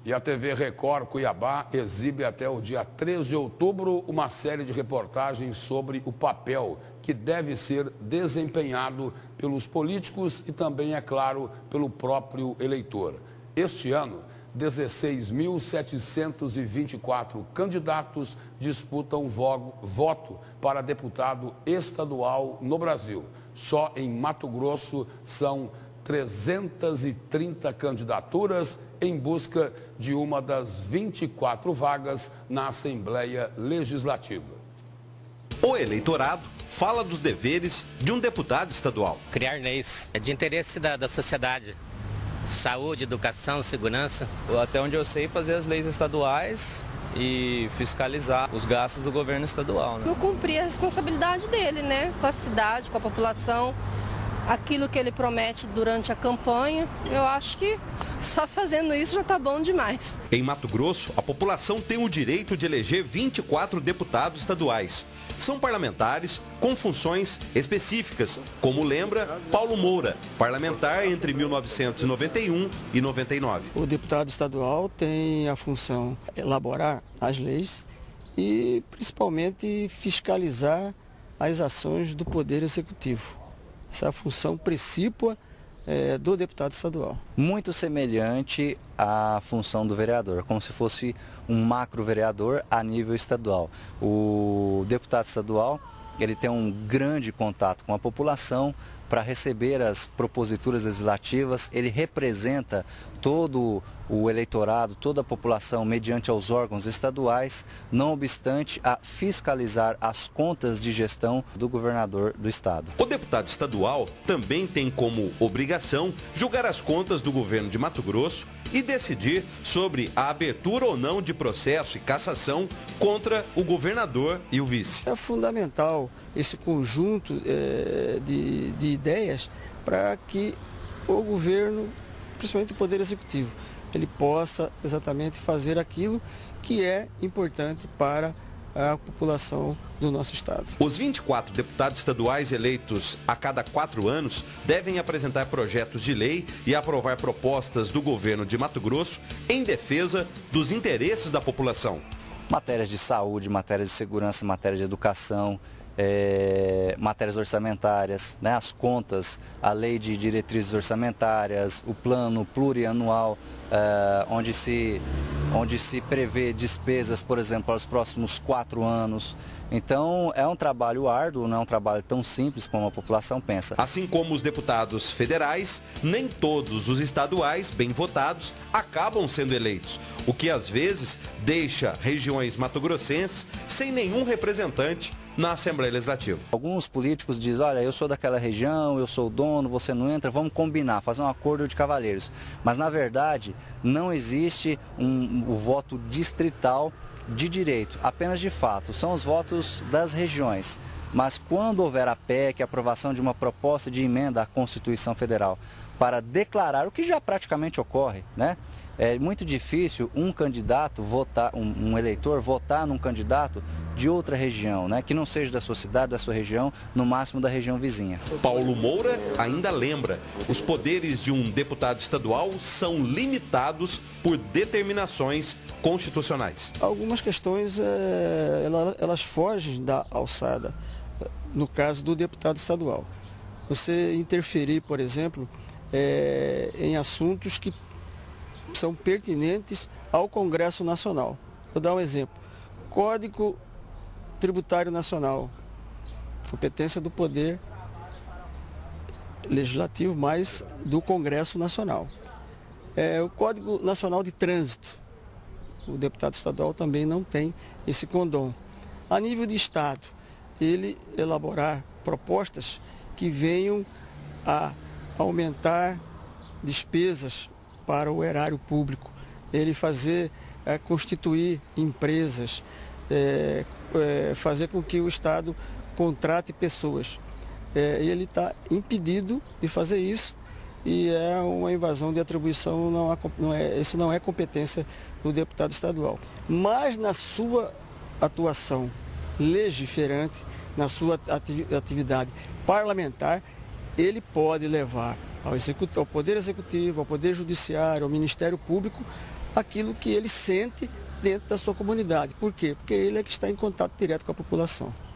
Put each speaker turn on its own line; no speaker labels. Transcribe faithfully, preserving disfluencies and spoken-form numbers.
E a T V Record Cuiabá exibe até o dia três de outubro uma série de reportagens sobre o papel que deve ser desempenhado pelos políticos e também, é claro, pelo próprio eleitor. Este ano, dezesseis mil setecentos e vinte e quatro candidatos disputam voto para deputado estadual no Brasil. Só em Mato Grosso são trezentas e trinta candidaturas em busca de uma das vinte e quatro vagas na Assembleia Legislativa.
O eleitorado fala dos deveres de um deputado estadual.
Criar leis é de interesse da, da sociedade. Saúde, educação, segurança.
Até onde eu sei, fazer as leis estaduais e fiscalizar os gastos do governo estadual. Né?
Eu cumprir a responsabilidade dele, né? Com a cidade, com a população. Aquilo que ele promete durante a campanha, eu acho que só fazendo isso já está bom demais.
Em Mato Grosso, a população tem o direito de eleger vinte e quatro deputados estaduais. São parlamentares com funções específicas, como lembra Paulo Moura, parlamentar entre mil novecentos e noventa e um e noventa e nove.
O deputado estadual tem a função de elaborar as leis e principalmente fiscalizar as ações do Poder Executivo. Essa é a função precípua é, do deputado estadual.
Muito semelhante à função do vereador, como se fosse um macro vereador a nível estadual. O deputado estadual ele tem um grande contato com a população para receber as proposituras legislativas, ele representa todo o eleitorado, toda a população mediante aos órgãos estaduais, não obstante a fiscalizar as contas de gestão do governador do estado.
O deputado estadual também tem como obrigação julgar as contas do governo de Mato Grosso e decidir sobre a abertura ou não de processo e cassação contra o governador e o vice.
É fundamental esse conjunto é, de, de ideias para que o governo, principalmente o Poder Executivo, ele possa exatamente fazer aquilo que é importante para a população do nosso estado.
Os vinte e quatro deputados estaduais eleitos a cada quatro anos devem apresentar projetos de lei e aprovar propostas do governo de Mato Grosso em defesa dos interesses da população.
Matérias de saúde, matérias de segurança, matérias de educação, É, matérias orçamentárias, né, as contas, a lei de diretrizes orçamentárias, o plano plurianual, é, onde, se, onde se prevê despesas, por exemplo, para os próximos quatro anos. Então, é um trabalho árduo, não é um trabalho tão simples como a população pensa.
Assim como os deputados federais, nem todos os estaduais bem votados acabam sendo eleitos, o que às vezes deixa regiões matogrossenses sem nenhum representante na Assembleia Legislativa.
Alguns políticos dizem, olha, eu sou daquela região, eu sou o dono, você não entra, vamos combinar, fazer um acordo de cavalheiros. Mas, na verdade, não existe um, um voto distrital de direito, apenas de fato. São os votos das regiões. Mas quando houver a P E C, a aprovação de uma proposta de emenda à Constituição Federal, para declarar o que já praticamente ocorre, né? É muito difícil um candidato votar, um, um eleitor votar num candidato de outra região, né? Que não seja da sua cidade, da sua região, no máximo da região vizinha.
Paulo Moura ainda lembra, os poderes de um deputado estadual são limitados por determinações constitucionais.
Algumas questões é, elas fogem da alçada, no caso do deputado estadual. Você interferir, por exemplo, é, em assuntos que são pertinentes ao Congresso Nacional. Vou dar um exemplo. Código Tributário Nacional, competência do Poder Legislativo, mais do Congresso Nacional. É, o Código Nacional de Trânsito, o deputado estadual também não tem esse condom. A nível de Estado, ele elaborar propostas que venham a aumentar despesas para o erário público, ele fazer, é, constituir empresas, é, é, fazer com que o Estado contrate pessoas. É, ele está impedido de fazer isso e é uma invasão de atribuição, não, não é, isso não é competência do deputado estadual. Mas na sua atuação legiferante, na sua atividade parlamentar, ele pode levar ao, executivo, ao Poder Executivo, ao Poder Judiciário, ao Ministério Público, aquilo que ele sente dentro da sua comunidade. Por quê? Porque ele é que está em contato direto com a população.